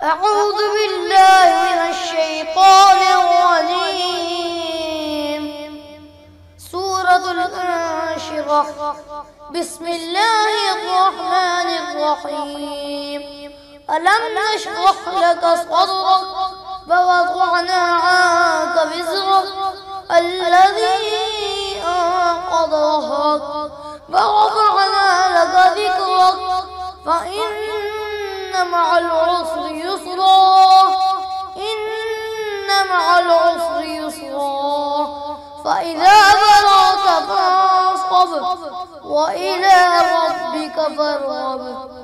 أعوذ بالله من الشيطان الرجيم سورة الشرح بسم الله الرحمن الرحيم ألم نشرح لك صدرك ووضعنا عنك وزرك الذي أنقض ظهرك ورفعنا لك ذكرك فإن مع العسر يسرا إن مع العسر يسرا فإذا بلغت فانصب وإلى ربك فارغب